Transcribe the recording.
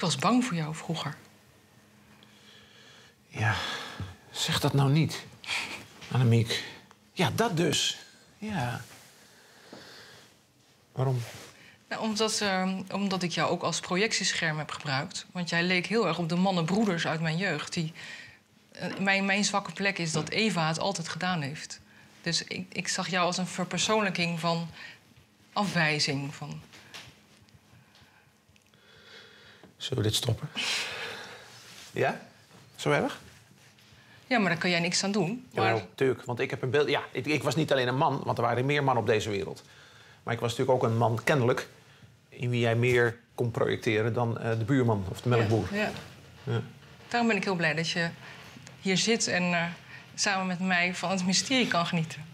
was bang voor jou vroeger. Ja, zeg dat nou niet, Annemiek. Ja, dat dus. Ja. Waarom? Nou, omdat ik jou ook als projectiescherm heb gebruikt. Want jij leek heel erg op de mannenbroeders uit mijn jeugd. Mijn zwakke plek is dat Eva het altijd gedaan heeft. Dus ik zag jou als een verpersoonlijking van afwijzing. Zullen we dit stoppen? Ja? Zo erg? Ja, maar daar kan jij niks aan doen. Ja, Maar... natuurlijk. Want ik heb een beeld... Ja, ik was niet alleen een man, want er waren meer mannen op deze wereld. Maar ik was natuurlijk ook een man, kennelijk... in wie jij meer kon projecteren dan de buurman of de melkboer. Ja. Daarom ben ik heel blij dat je hier zit en samen met mij van het mysterie kan genieten.